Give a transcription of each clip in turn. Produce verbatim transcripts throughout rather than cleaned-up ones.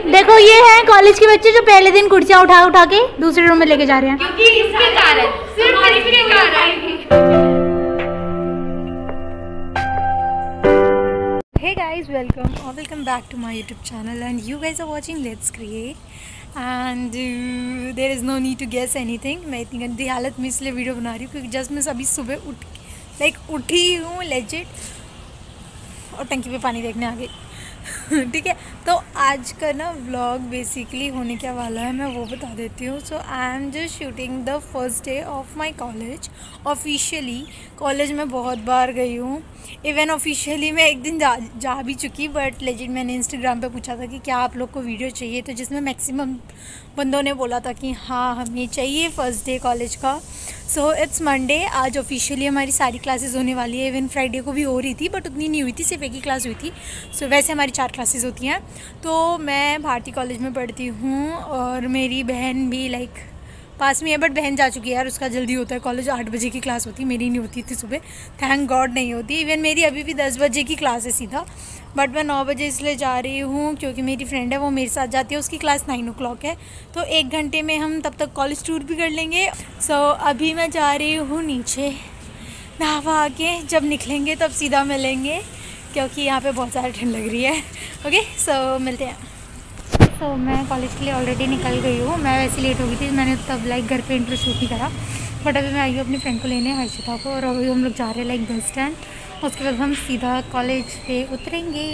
देखो ये हैं कॉलेज के बच्चे जो पहले दिन कुर्सियाँ उठा उठा के दूसरे रूम में लेके जा रहे हैं क्योंकि इसके कारण सिर्फ इसके कारण। Hey guys, welcome or welcome back to my YouTube channel and you guys are watching Let's Create and uh, there is no need to guess anything। मैं इतनी गंदी हालत में इसलिए वीडियो बना रही हूँ क्योंकि जस्ट मैं अभी सुबह उठ लाइक उठी हूँ लेजिट और टंकी पे पानी देखने आ गई। ठीक है, तो आज का ना व्लॉग बेसिकली होने क्या वाला है मैं वो बता देती हूँ। So I am just shooting the first day of my college. Officially college में बहुत बार गई हूँ, इवन ऑफिशियली मैं एक दिन जा जा भी चुकी, बट लेजिट मैंने इंस्टाग्राम पे पूछा था कि क्या आप लोग को वीडियो चाहिए, तो जिसमें मैक्सिमम बंदों ने बोला था कि हाँ हमें चाहिए फर्स्ट डे कॉलेज का। सो इट्स मंडे, आज ऑफिशियली हमारी सारी क्लासेस होने वाली है। इवन फ्राइडे को भी हो रही थी बट उतनी नहीं हुई थी, सिर्फ एक ही क्लास हुई थी। सो so, वैसे हमारी चार क्लासेस होती हैं। तो मैं भारती कॉलेज में पढ़ती हूँ और मेरी बहन भी लाइक पास में है, बट बहन जा चुकी है यार, उसका जल्दी होता है कॉलेज, आठ बजे की क्लास होती, मेरी नहीं होती थी सुबह, थैंक गॉड नहीं होती। इवन मेरी अभी भी दस बजे की क्लास है सीधा, बट मैं नौ बजे इसलिए जा रही हूँ क्योंकि मेरी फ्रेंड है वो मेरे साथ जाती है, उसकी क्लास नाइन ओ क्लॉक है, तो एक घंटे में हम तब तक कॉलेज टूर भी कर लेंगे। सो so, अभी मैं जा रही हूँ नीचे नहा के, जब निकलेंगे तब सीधा मिलेंगे क्योंकि यहाँ पे बहुत ज़्यादा ठंड लग रही है। ओके सो so, मिलते हैं। तो so, मैं कॉलेज के लिए ऑलरेडी निकल गई हूँ। मैं वैसे लेट हो गई थी, मैंने तब लाइक घर पे इंट्रो शूट नहीं करा, बट अभी मैं आई हूँ अपनी फ्रेंड को लेने हर्षिता को, और अभी हम लोग जा रहे हैं लाइक बस स्टैंड, उसके बाद हम सीधा कॉलेज पे उतरेंगे।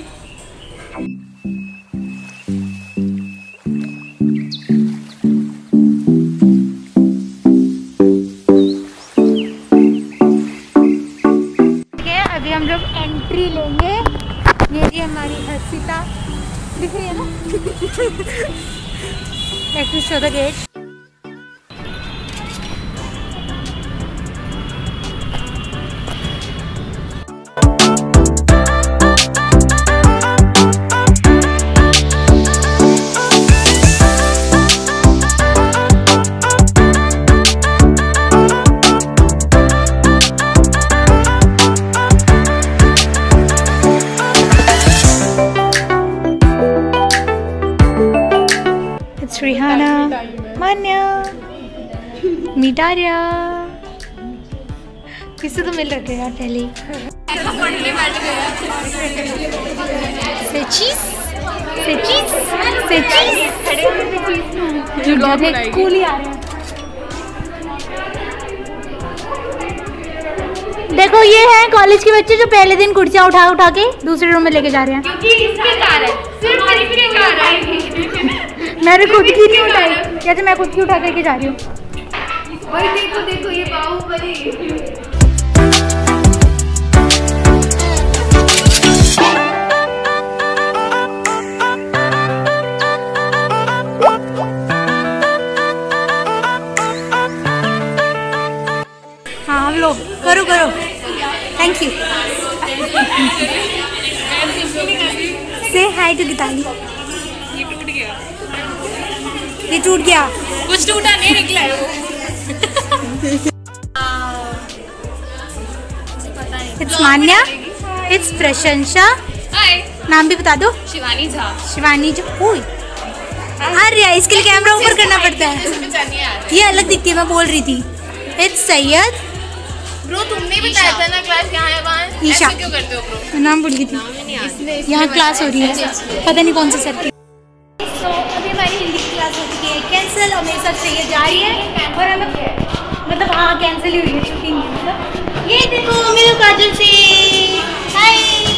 ठीक है, अभी हम लोग एंट्री लेंगे। ये जी हमारी हर्षिता दिख रही है ना। Let me show the gate. Rihana, Manya, Mitaria, किससे तो मिल रखे यार पहले ही। सेचीस, सेचीस, सेचीस, स्कूल ही आ रहे हैं। देखो ये हैं कॉलेज के बच्चे जो पहले दिन कुर्सियाँ उठा उठा के दूसरे रूम में लेके जा रहे हैं क्योंकि इसके कारण सिर्फ इसके कारण। मैंने खुद की नहीं उठाई, जैसे मैं खुद की उठा करके जा रही हूँ। भाई देखो देखो ये बाहुबली। हाँ हम लोग करो करो, थैंक यू। से हाय टू गीताली। ये टूट गया, ये टूट गया, कुछ टूटा नहीं, निकला है वो। इट्स मान्या, इट्स प्रशंसा, नाम भी बता दो। शिवानी झा। शिवानी झा। ओए अरे इसके लिए कैमरा ऊपर करना पड़ता है, ये अलग दिखती है, मैं बोल रही थी। इट्स सैयद। ब्रो तुमने बताया था ना क्लास कहाँ है वहाँ, ईशा। ऐसे क्यों करते हो ब्रो? नाम भूल गई थी। यहाँ क्लास हो रही है, पता नहीं कौन से सर की। तो अभी हमारी हिंदी की क्लास हो चुकी है कैंसिल, और मेरे साथ सैयद जा रही है, और हमें मतलब हाँ कैंसिल ही हुई है, छुट्टी नहीं है। मतलब ये देखो मेरे काजल से हाय।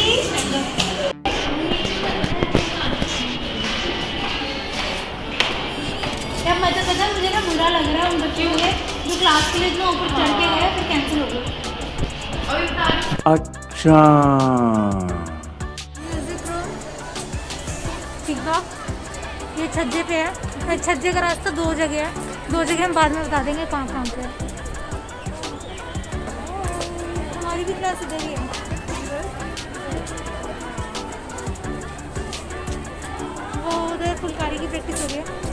यार मजा पता, मुझे ना बुरा लग रहा है उन बच्चों के जो क्लास के लिए इतना ऊपर चढ़ के गए फिर कैंसिल हो गया। अच्छा ठीक है, ये छज्जे पे है, छज्जे का रास्ता दो जगह है, दो जगह हम बाद में बता देंगे कहाँ कहाँ पे है। हमारी भी क्लास इधर ही है। वो उधर फुलकारी की प्रैक्टिस हो रही है।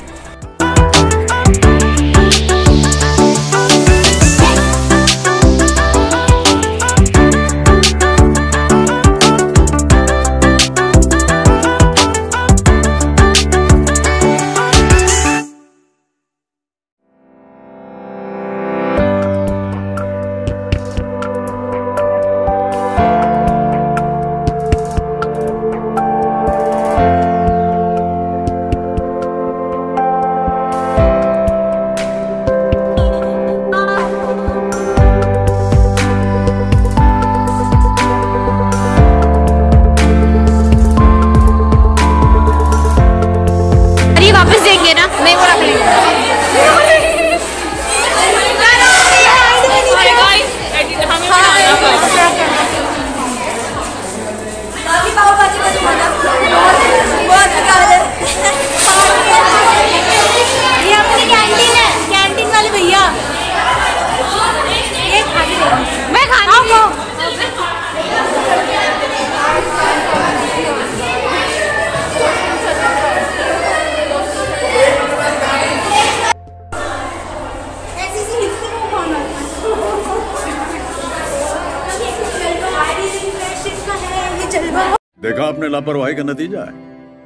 में लापरवाही का नतीजा है।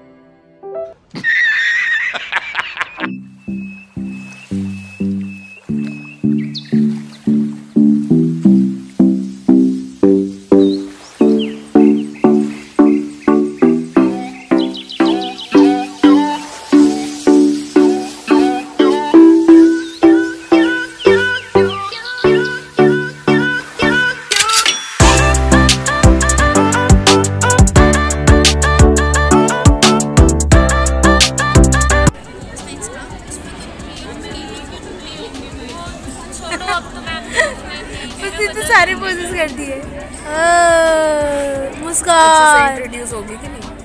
उसने तो सारे पोजेस कर दिए। मुस्कान इंट्रोड्यूस होगी कि नहीं?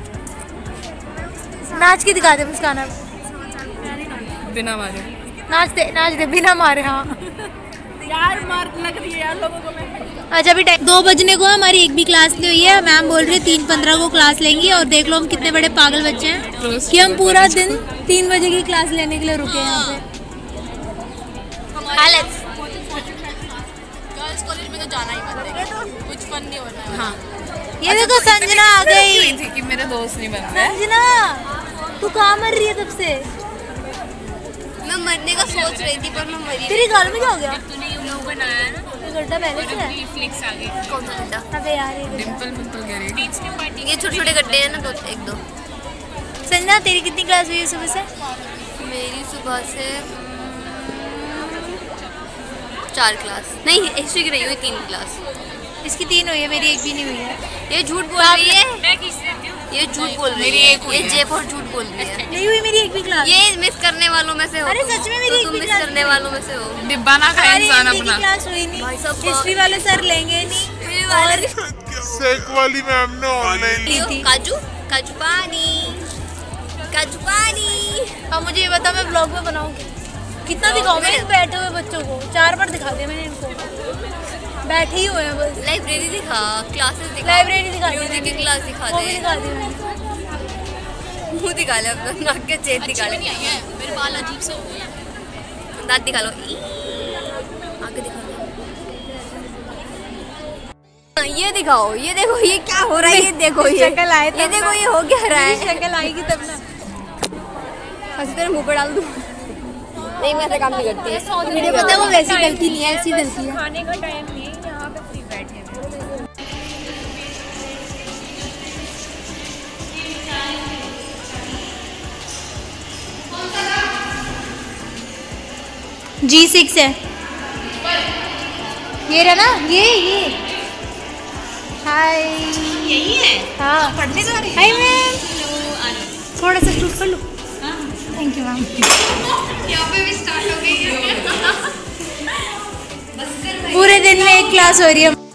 नाच के दिखा दे मुस्कान अब। बिना मारे नाच दे नाच दे बिना मारे। हाँ यार मार लग रही है यार लोगों को। मैं अच्छा अभी टाइम दो बजने को हमारी एक भी क्लास नहीं हुई है। मैम बोल रही है तीन पंद्रह को क्लास लेंगी और देख लो हम कितने बड़े पागल बच्चे हैं कि हम पूरा दिन तीन बजे की क्लास लेने के लिए रुके हैं यहाँ पे। गर्ल्स कॉलेज में तो जाना ही मत है, कुछ फन नहीं होना है। हाँ ये देखो संजना आ गई। थी कि मेरे दोस्त नहीं बन रहे। संजना तू कहाँ मर रही है तब से? मैं मरने का सोच रही थी पर मैं मरी। तेरी गाल में क्या हो गया? तूने ये लोग बनाया है ना, ये गड्ढा पहले से है। फ्लिक्स आ गई। कौन सा गड्ढा? अबे यार ये गड्ढा। डिंपल मिंपल गिरी। टीच की पार्टी ये छोटे छोटे गड्ढे हैं ना, दो एक दो। संजना तेरी कितनी क्लास हुई है सुबह से? मेरी सुबह से चार क्लास नहीं, हिस्ट्री की रही हुई तीन क्लास। इसकी तीन हुई है, मेरी एक भी नहीं हुई है। ये झूठ बोल रही है, ये झूठ बोल रही है, ये जेब और झूठ बोल रही है। नहीं हुई मेरी एक भी क्लास। ये मिस करने वालों में से हो। अरे तुम। सच में मेरी तो एक तुम भी मिस क्लास करने वालों में से हो। डिब्बा ना खाए इंसान हमारी अपना। क्लास हुई नहीं। भाई साहब, हिस्ट्री वाले सर लेंगे नहीं। और सेक वाली मैम ने ऑनलाइन ली थी। काजू काजू पानी काजू पानी। अब मुझे ये बता मैं ब्लॉग में बनाऊंगी कितना दिखाऊं मैं इन बैठे हुए बच्चों को? चार बार दिखा दिया मैंने इनको, बैठे ही हुए हैं बस। लाइब्रेरी दिखा, क्लासेस दिखा, लाइब्रेरी दिखा दी म्यूजिक की मैंने। क्लास दिखा वो भी दे, दिखा दी मैंने। मुंह दिखा ले अपना, नाक के चेत दिखा ले। मेरे बाल अजीब से हो गए, दांत दिखा लो, ई, आगे दिखा लो। ये दिखाओ, ये देखो ये क्या हो रहा है, ये देखो ये शक्ल आए ये देखो ये हो क्या रहा है। शक्ल आएगी तब ना। हंसी तेरे मुंह पे डाल दूं। नहीं मैं ऐसा काम नहीं करती। मुझे पता है वो वैसी गलती नहीं है, ऐसी गलती है। खाने का टाइम नहीं है, यहाँ पे फ्री बैठे हैं। जी सिक्स है ये रहा ना, ये ये हाय यही है। हाँ पढ़ने जा रही हाय मैम, थोड़ा सा शूट कर लो। Thank you ma'am. यहाँ पे भी स्टार्ट हो गई है। पूरे दिन में एक क्लास हो रही है।